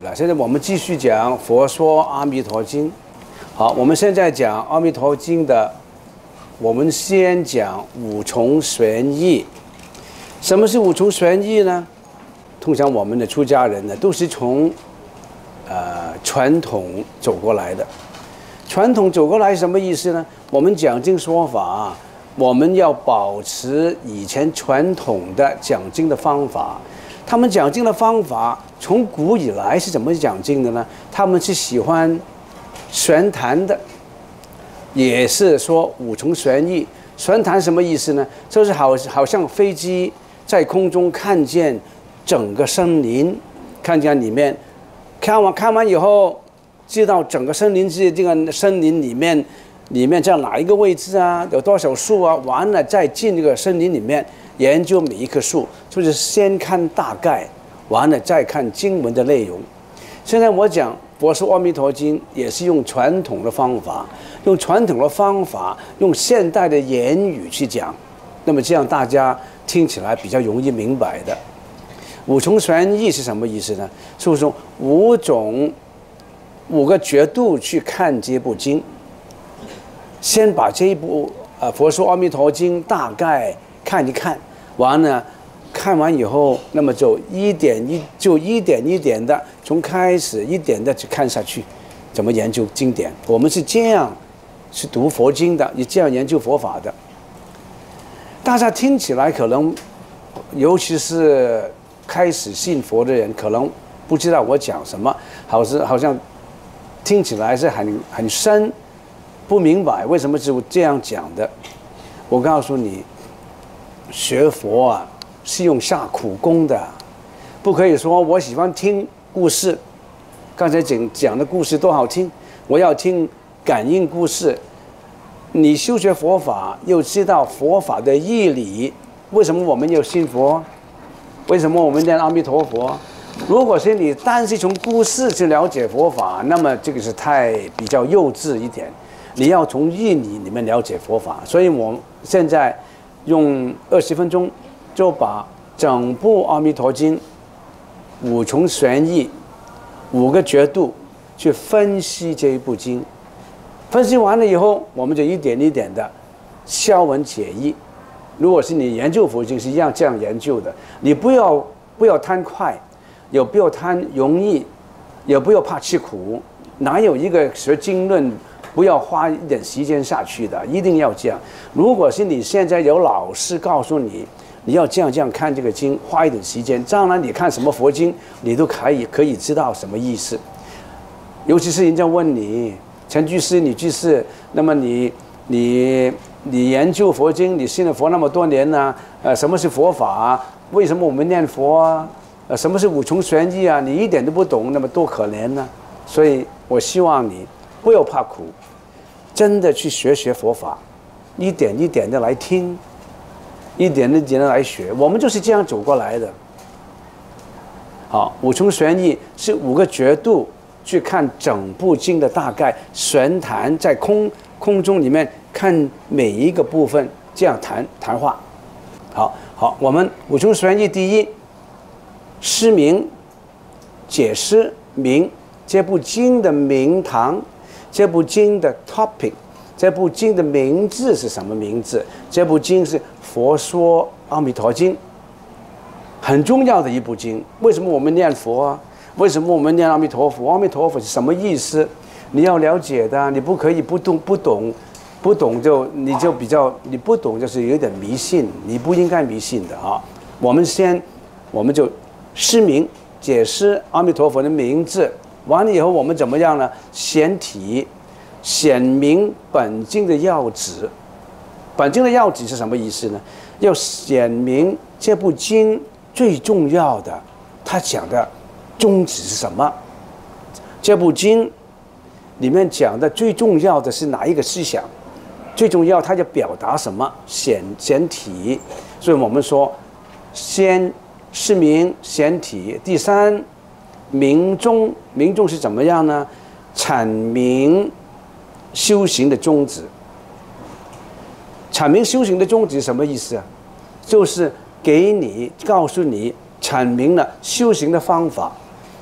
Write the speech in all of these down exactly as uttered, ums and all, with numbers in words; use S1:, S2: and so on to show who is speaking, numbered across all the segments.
S1: 现在我们继续讲《佛说阿弥陀经》。好，我们现在讲《阿弥陀经》的，我们先讲五重玄义。什么是五重玄义呢？通常我们的出家人呢，都是从呃传统走过来的。传统走过来是什么意思呢？我们讲经说法，我们要保持以前传统的讲经的方法。他们讲经的方法，从古以来是怎么讲经的呢？他们是喜欢玄谈的，也是说五重玄义。玄谈什么意思呢？就是好好像飞机在空中看见整个森林，看见里面，看完看完以后，知道整个森林是这个森林里面，里面在哪一个位置啊？有多少树啊？完了再进这个森林里面。研究每一棵树，就是先看大概，完了再看经文的内容。现在我讲《佛说阿弥陀经》，也是用传统的方法，用传统的方法，用现代的言语去讲，那么这样大家听起来比较容易明白的。五重玄义是什么意思呢？就是说五种五个角度去看这部经，先把这一部呃《佛说阿弥陀经》大概看一看，完了，看完以后，那么就一点一就一点一点的从开始一点的去看下去，怎么研究经典？我们是这样是读佛经的，也这样研究佛法的。大家听起来可能，尤其是开始信佛的人，可能不知道我讲什么，好是好像听起来是很很深，不明白为什么是这样讲的。我告诉你。学佛啊，是用下苦功的，不可以说我喜欢听故事。刚才讲讲的故事多好听，我要听感应故事。你修学佛法，又知道佛法的义理，为什么我们要信佛？为什么我们念阿弥陀佛？如果是你单是从故事去了解佛法，那么这个是太比较幼稚一点。你要从义理里面了解佛法，所以我现在。用二十分钟，就把整部《阿弥陀经》五重玄义、五个角度去分析这一部经。分析完了以后，我们就一点一点的消文解义。如果是你研究佛经，是一样这样研究的。你不要不要贪快，也不要贪容易，也不要怕吃苦。哪有一个学经论？不要花一点时间下去的，一定要这样。如果是你现在有老师告诉你，你要这样这样看这个经，花一点时间，当然你看什么佛经，你都可以可以知道什么意思。尤其是人家问你，陈居士，你居士，那么你你你研究佛经，你信了佛那么多年呢、啊？呃，什么是佛法啊？为什么我们念佛啊？呃，什么是五重玄义啊？你一点都不懂，那么多可怜呢？所以我希望你不要怕苦。真的去学学佛法，一点一点的来听，一点一点的来学，我们就是这样走过来的。好，五重玄义是五个角度去看整部经的大概，玄谈在空空中里面看每一个部分，这样谈谈话。好，好，我们五重玄义第一，释名，解释名，这部经的名堂。这部经的 topic， 这部经的名字是什么名字？这部经是《佛说阿弥陀经》，很重要的一部经。为什么我们念佛啊？为什么我们念阿弥陀佛？阿弥陀佛是什么意思？你要了解的，你不可以不懂不懂，不懂就你就比较你不懂就是有点迷信，你不应该迷信的啊。我们先，我们就释名解释阿弥陀佛的名字。完了以后，我们怎么样呢？显体，显明本经的要旨。本经的要旨是什么意思呢？要显明这部经最重要的，它讲的宗旨是什么？这部经里面讲的最重要的是哪一个思想？最重要，它要表达什么？显显体。所以我们说，先释明显体。第三。明宗，明宗是怎么样呢？阐明修行的宗旨。阐明修行的宗旨什么意思啊？就是给你告诉你阐明了修行的方法，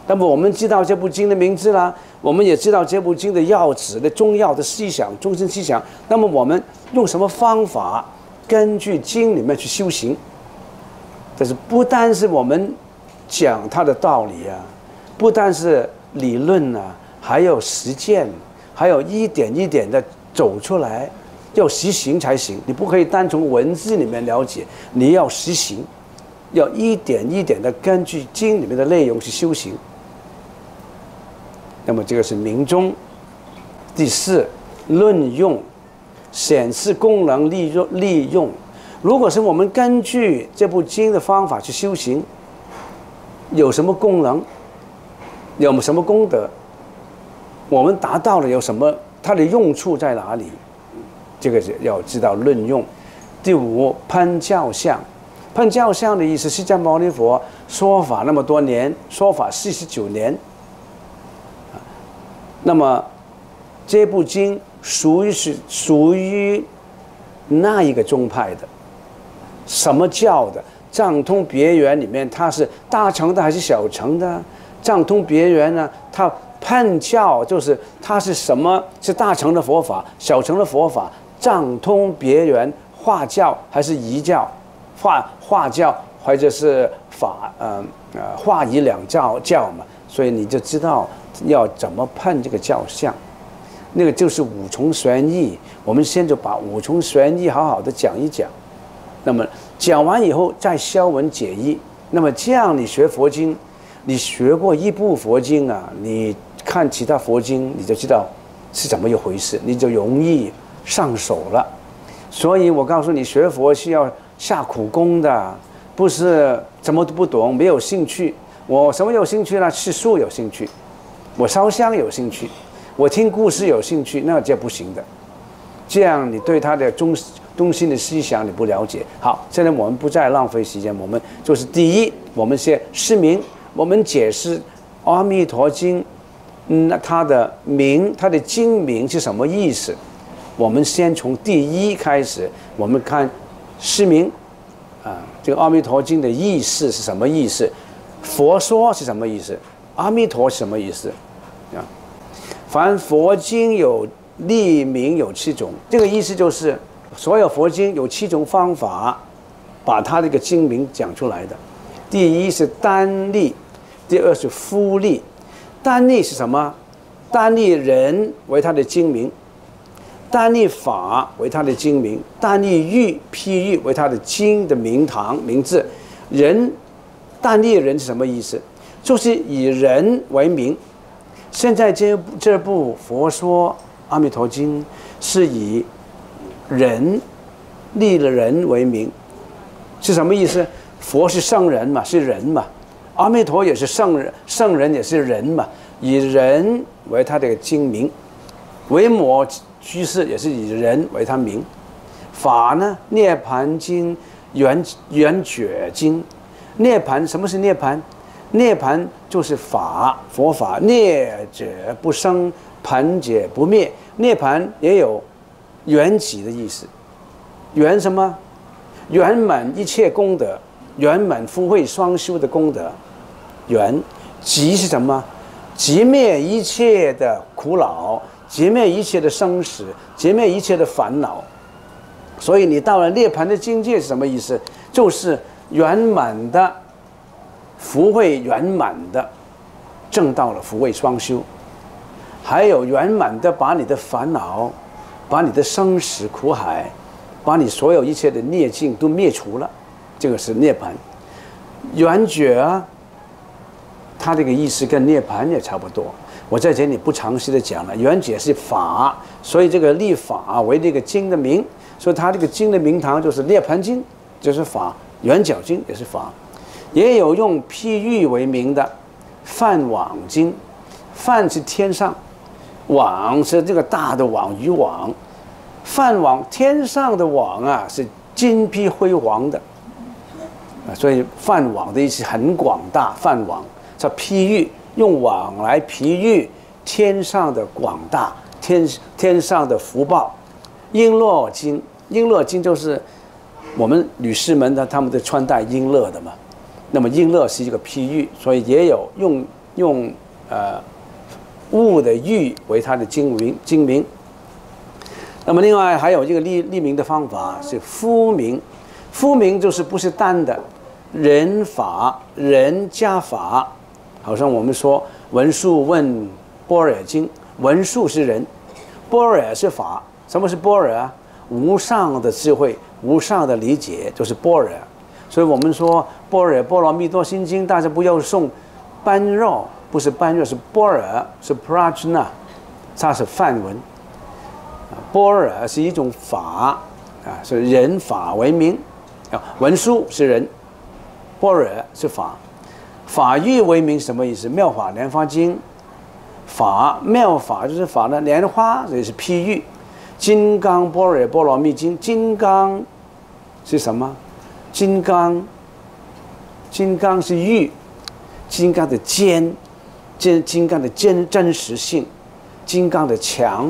S1: 那么我们知道这部经的名字啦，我们也知道这部经的要旨的重要的思想、中心思想。那么我们用什么方法根据经里面去修行？这是不单是我们讲它的道理啊，不单是理论啊，还有实践，还有一点一点的走出来，要实行才行。你不可以单从文字里面了解，你要实行，要一点一点的根据经里面的内容去修行。那么这个是明宗。第四，论用，显示功能利用利用。如果是我们根据这部经的方法去修行，有什么功能，有什么功德，我们达到了有什么，它的用处在哪里？这个是要知道论用。第五，喷教相。喷教相的意思，释迦牟尼佛说法那么多年，说法四十九年。那么这部经属于是属于那一个宗派的，什么教的？藏通别圆里面，它是大乘的还是小乘的？藏通别圆呢，它判教就是它是什么？是大乘的佛法，小乘的佛法？藏通别圆，化教还是仪教？化化教或者是法呃呃化仪两教教嘛？所以你就知道要怎么判这个教相。那个就是五重玄义，我们先就把五重玄义好好的讲一讲。那么讲完以后再消文解义。那么这样你学佛经，你学过一部佛经啊，你看其他佛经你就知道是怎么一回事，你就容易上手了。所以我告诉你，学佛是要下苦功的，不是什么都不懂，没有兴趣。我什么有兴趣呢？吃素有兴趣，我烧香有兴趣，我听故事有兴趣，那这不行的。这样你对他的中中心的思想你不了解。好，现在我们不再浪费时间，我们就是第一，我们先释明，我们解释《阿弥陀经》，嗯，那它的名，它的经名是什么意思？我们先从第一开始，我们看释明啊，这个《阿弥陀经》的意思是什么意思？佛说是什么意思？阿弥陀是什么意思？啊，凡佛经有立名有七种，这个意思就是所有佛经有七种方法把它这个经名讲出来的。第一是单立，第二是复立。单立是什么？单立人为它的经名，单立法为它的经名，单立喻譬喻为它的经的名堂名字。人单立人是什么意思？就是以人为名。现在这部这部《佛说阿弥陀经》是以人立了人为名，是什么意思？佛是圣人嘛，是人嘛，阿弥陀也是圣人，圣人也是人嘛，以人为他的经名。维摩居士也是以人为他名。法呢，《涅盘经》、圆圆觉经。涅盘，什么是涅盘？涅盘就是法，佛法，涅者不生，盘者不灭。涅盘也有圆寂的意思，圆什么？圆满一切功德，圆满福慧双修的功德。圆寂是什么？寂灭一切的苦恼，寂灭一切的生死，寂灭一切的烦恼。所以你到了涅盘的境界是什么意思？就是圆满的福慧，圆满的证到了福慧双修，还有圆满的把你的烦恼，把你的生死苦海，把你所有一切的孽境都灭除了，这个是涅盘。圆觉啊，它这个意思跟涅盘也差不多，我在这里不详细的讲了。圆觉是法，所以这个立法为这个经的名，所以它这个经的名堂就是涅盘经，就是法；圆觉经也是法。也有用譬喻为名的梵网经，梵是天上，网是这个大的网，渔网。梵网天上的网啊，是金碧辉煌的啊，所以梵网的意思很广大。梵网叫譬喻，用网来譬喻天上的广大，天天上的福报。璎珞经，璎珞经就是我们女士们的他们的穿戴璎珞的嘛。那么璎珞是一个譬喻，所以也有用用呃物的喻为它的经名经名。那么另外还有这个立立名的方法是夫名，夫名就是不是单的，人法人加法，好像我们说文殊问般若经，文殊是人，般若是法。什么是般若啊？无上的智慧，无上的理解，就是般若。所以我们说般若波罗蜜多心经，大家不要诵般若，不是般若，是般若，是 prajna， 它是梵文。般若是一种法啊，是人法为名啊。文殊是人，般若是法，法喻为名什么意思？妙法莲华经，法妙法就是法的莲花，这是譬喻。金刚般若波罗蜜经，金刚是什么？金刚，金刚是喻，金刚的坚，金金刚的真真实性，金刚的强，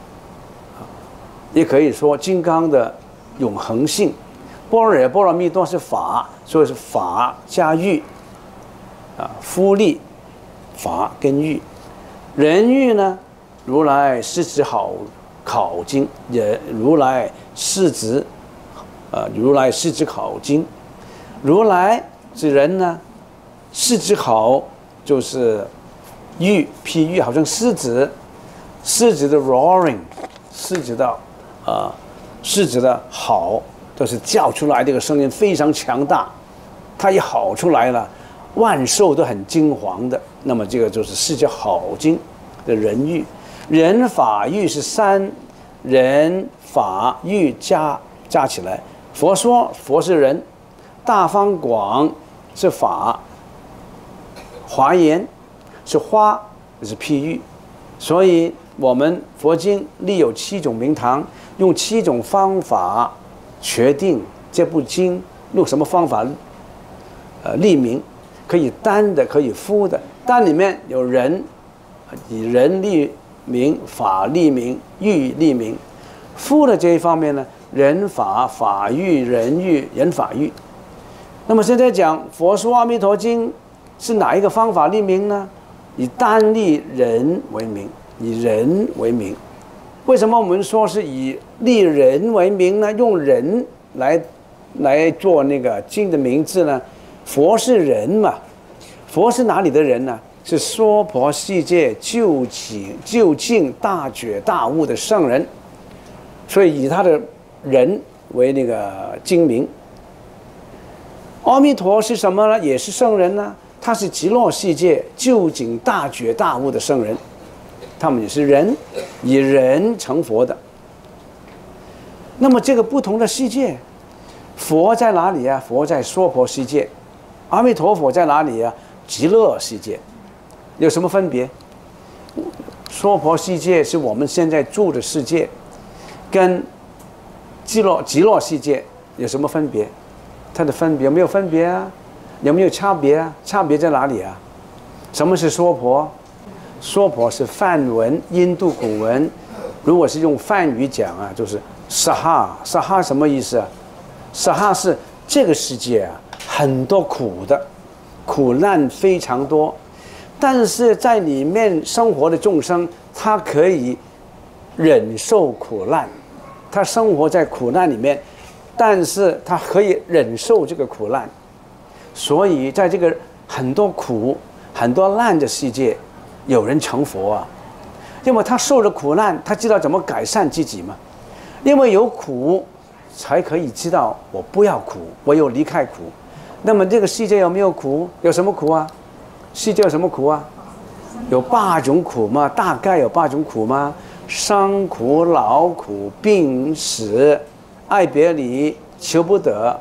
S1: 也可以说金刚的永恒性。般若波罗蜜多是法，所以是法加喻，啊，夫立法跟喻。人喻呢，如来释子好考经，也如来释子，呃，如来释子考经，如来是人呢，释子考就是喻，譬喻，好像狮子，狮子的 roaring， 狮子的呃，狮子的嚎，都是叫出来这个声音非常强大，它一吼出来了，万兽都很惊惶的。那么这个就是释子好经的人喻。人法喻是三，人法喻加加起来。佛说佛是人，大方广是法，华严是花，是譬喻。所以我们佛经立有七种名堂，用七种方法确定这部经用什么方法呃立名，可以单的，可以夫的。单里面有人，以人立名，法立名，喻立名。夫的这一方面呢，人法法喻，人喻，人法喻。那么现在讲佛说阿弥陀经是哪一个方法立名呢？以单立人为名，以人为名。为什么我们说是以立人为名呢？用人来来做那个经的名字呢？佛是人嘛，佛是哪里的人呢？是娑婆世界究竟究竟大觉大悟的圣人，所以以他的人为那个经名。阿弥陀是什么呢？也是圣人呢，他是极乐世界究竟大觉大悟的圣人，他们也是人，以人成佛的。那么这个不同的世界，佛在哪里啊？佛在娑婆世界，阿弥陀佛在哪里啊？极乐世界。有什么分别？娑婆世界是我们现在住的世界，跟极乐极乐世界有什么分别？它的分别有没有分别啊？有没有差别啊？差别在哪里啊？什么是娑婆？娑婆是梵文，印度古文。如果是用梵语讲啊，就是沙哈。沙哈什么意思啊？沙哈是这个世界啊，很多苦的，苦难非常多。但是在里面生活的众生，他可以忍受苦难，他生活在苦难里面，但是他可以忍受这个苦难。所以在这个很多苦、很多难的世界，有人成佛啊，因为他受了苦难，他知道怎么改善自己嘛。因为有苦，才可以知道我不要苦，我有离开苦。那么这个世界有没有苦？有什么苦啊？世界有什么苦啊？有八种苦吗？大概有八种苦吗？生苦、老苦、病死、爱别离、求不得、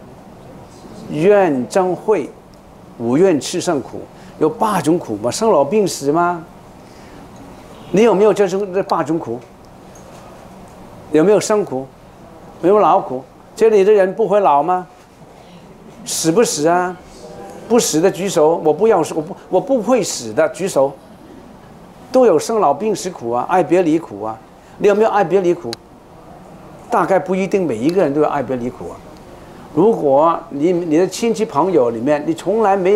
S1: 怨憎会、五怨炽盛苦，有八种苦吗？生老病死吗？你有没有这种这八种苦？有没有生苦？有没有老苦？这里的人不会老吗？死不死啊？不死的举手，我不要，我不我不会死的举手。都有生老病死苦啊，爱别离苦啊。你有没有爱别离苦？大概不一定每一个人都有爱别离苦啊。如果你你的亲戚朋友里面，你从来没有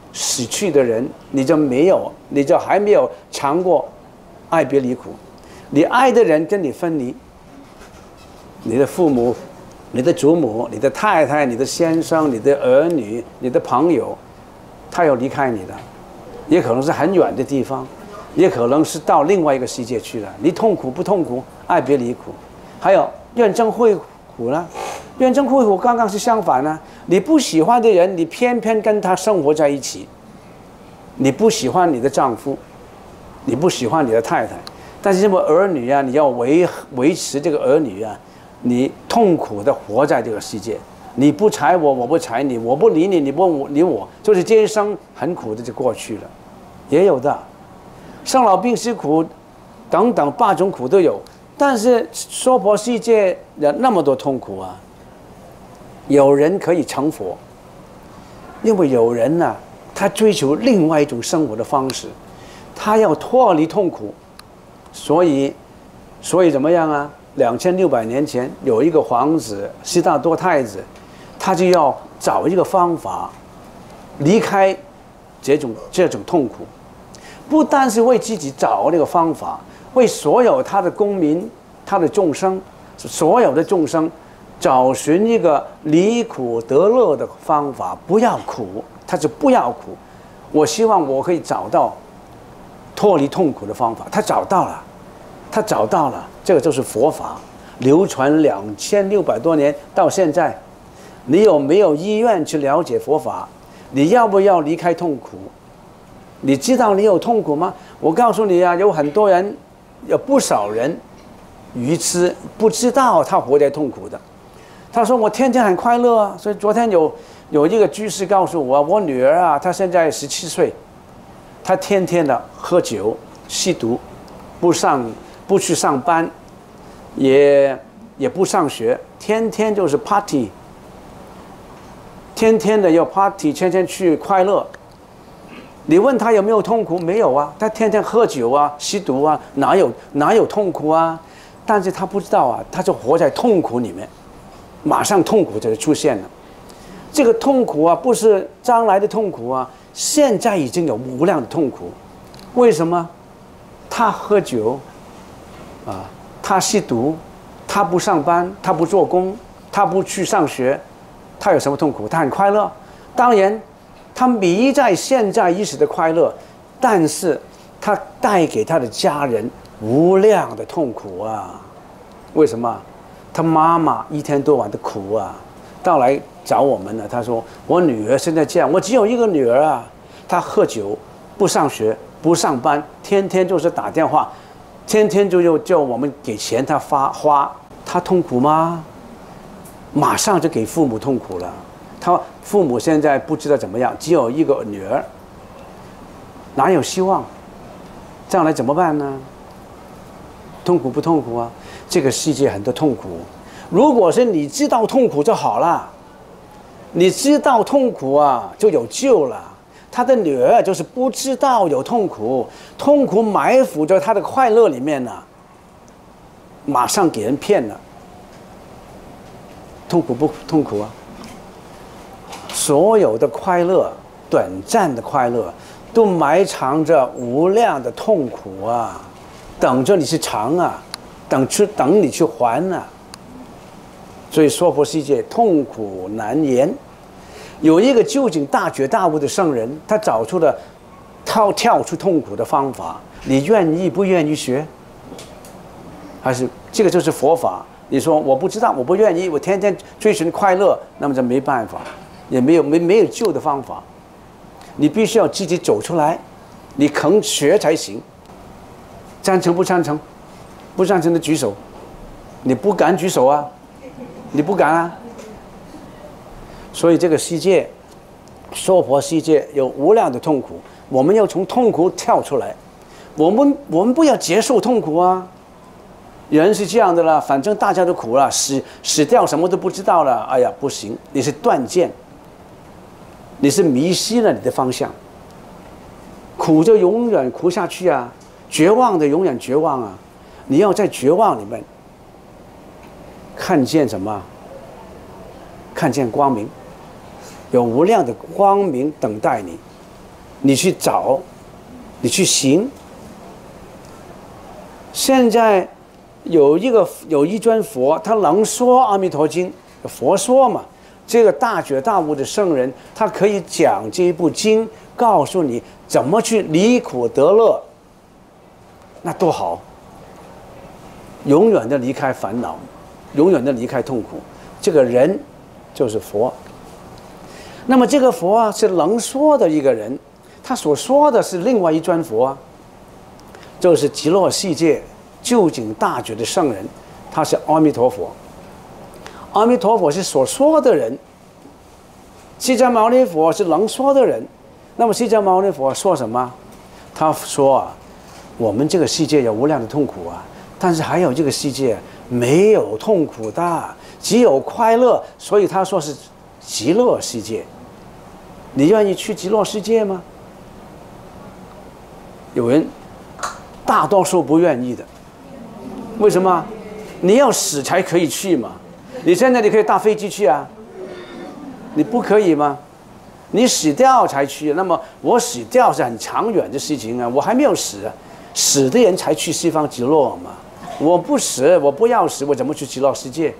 S1: 死去的人，你就没有，你就还没有尝过爱别离苦。你爱的人跟你分离，你的父母、你的祖母、你的太太、你的先生、你的儿女、你的朋友，他要离开你的，也可能是很远的地方，也可能是到另外一个世界去了。你痛苦不痛苦？爱别离苦。还有怨憎会苦呢？怨憎会苦刚刚是相反呢。你不喜欢的人，你偏偏跟他生活在一起。你不喜欢你的丈夫，你不喜欢你的太太，但是这么儿女啊，你要维维持这个儿女啊，你痛苦的活在这个世界。你不睬我，我不睬你；我不理你，你不理我，就是这一生很苦的就过去了。也有的，生老病死苦，等等八种苦都有。但是娑婆世界有那么多痛苦啊，有人可以成佛，因为有人呢、啊，他追求另外一种生活的方式，他要脱离痛苦，所以，所以怎么样啊？两千六百年前有一个皇子悉达多太子，他就要找一个方法，离开这种这种痛苦，不单是为自己找那个方法。为所有他的公民、他的众生，所有的众生，找寻一个离苦得乐的方法，不要苦，他就不要苦。我希望我可以找到脱离痛苦的方法。他找到了，他找到了，这个就是佛法，流传两千六百多年到现在。你有没有意愿去了解佛法？你要不要离开痛苦？你知道你有痛苦吗？我告诉你啊，有很多人。有不少人愚痴，不知道他活在痛苦的。他说我天天很快乐啊，所以昨天有有一个居士告诉我，我女儿啊，她现在十七岁，她天天的喝酒、吸毒，不上不去上班，也也不上学，天天就是 party， 天天的要 party， 天天去快乐。你问他有没有痛苦？没有啊，他天天喝酒啊、吸毒啊，哪有哪有痛苦啊？但是他不知道啊，他就活在痛苦里面，马上痛苦就出现了。这个痛苦啊，不是将来的痛苦啊，现在已经有无量的痛苦。为什么？他喝酒啊，他吸毒，他不上班，他不做工，他不去上学，他有什么痛苦？他很快乐。当然。他迷在现在一时的快乐，但是他带给他的家人无量的痛苦啊！为什么？他妈妈一天到晚的苦啊，到来找我们了。他说：“我女儿现在这样，我只有一个女儿啊，她喝酒，不上学，不上班，天天就是打电话，天天就要叫我们给钱她发花，她痛苦吗？马上就给父母痛苦了。”他父母现在不知道怎么样，只有一个女儿，哪有希望？将来怎么办呢？痛苦不痛苦啊？这个世界很多痛苦。如果是你知道痛苦就好了，你知道痛苦啊，就有救了。他的女儿就是不知道有痛苦，痛苦埋伏在他的快乐里面呢、啊，马上给人骗了。痛苦不痛苦啊？所有的快乐，短暂的快乐，都埋藏着无量的痛苦啊，等着你去尝啊，等去等你去还啊。所以娑婆世界痛苦难言。有一个究竟大觉大悟的圣人，他找出了跳跳出痛苦的方法。你愿意不愿意学？还是这个就是佛法？你说我不知道，我不愿意，我天天追寻快乐，那么就没办法。也没有没没有救的方法，你必须要自己走出来，你肯学才行。赞成不赞成？不赞成的举手。你不敢举手啊？你不敢啊？所以这个世界，娑婆世界有无量的痛苦，我们要从痛苦跳出来。我们我们不要接受痛苦啊！人是这样的啦，反正大家都苦了，死死掉什么都不知道了。哎呀，不行，你是断见。你是迷失了你的方向，苦就永远苦下去啊，绝望的永远绝望啊！你要在绝望里面看见什么？看见光明，有无量的光明等待你。 你去找，你去行。现在有一个有一尊佛，他能说《阿弥陀经》，佛说嘛。这个大觉大悟的圣人，他可以讲这一部经，告诉你怎么去离苦得乐，那多好！永远的离开烦恼，永远的离开痛苦。这个人就是佛。那么这个佛啊，是能说的一个人，他所说的是另外一尊佛啊，就是极乐世界究竟大觉的圣人，他是阿弥陀佛。阿弥陀佛是所说的人，释迦牟尼佛是能说的人。那么释迦牟尼佛说什么？他说啊，我们这个世界有无量的痛苦啊，但是还有这个世界没有痛苦的，只有快乐，所以他说是极乐世界。你愿意去极乐世界吗？有人，大多数不愿意的。为什么？你要死才可以去嘛。你现在你可以搭飞机去啊，你不可以吗？你死掉才去，那么我死掉是很长远的事情啊，我还没有死啊，死的人才去西方极乐嘛。我不死，我不要死，我怎么去极乐世界？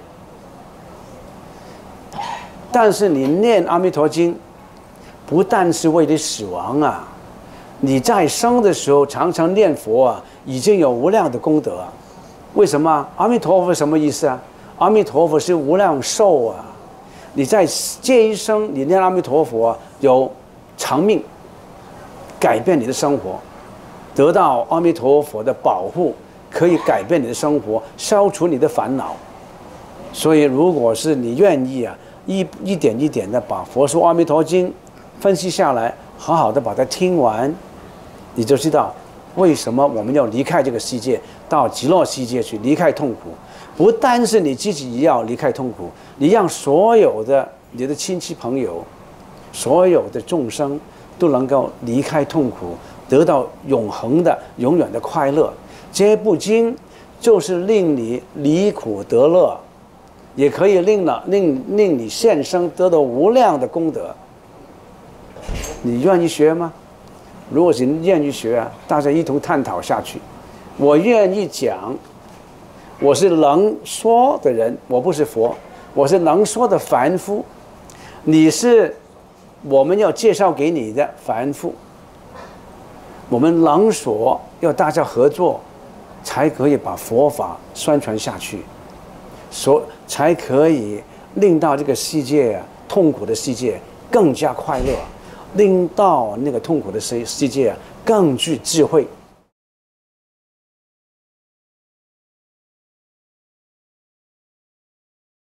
S1: 但是你念阿弥陀经，不但是为了死亡啊，你在生的时候常常念佛啊，已经有无量的功德啊。为什么？阿弥陀佛什么意思啊？阿弥陀佛是无量寿啊！你在这一生，你念阿弥陀佛有长命，改变你的生活，得到阿弥陀佛的保护，可以改变你的生活，消除你的烦恼。所以，如果是你愿意啊，一一点一点的把《佛说阿弥陀经》分析下来，好好的把它听完，你就知道为什么我们要离开这个世界，到极乐世界去，离开痛苦。不单是你自己要离开痛苦，你让所有的你的亲戚朋友，所有的众生都能够离开痛苦，得到永恒的、永远的快乐。这部经就是令你离苦得乐，也可以令了令令你现生得到无量的功德。你愿意学吗？如果是愿意学啊，大家一同探讨下去。我愿意讲。我是能说的人，我不是佛，我是能说的凡夫。你是我们要介绍给你的凡夫。我们能说，要大家合作，才可以把佛法宣传下去，所才可以令到这个世界啊，痛苦的世界更加快乐，令到那个痛苦的世世界啊更具智慧。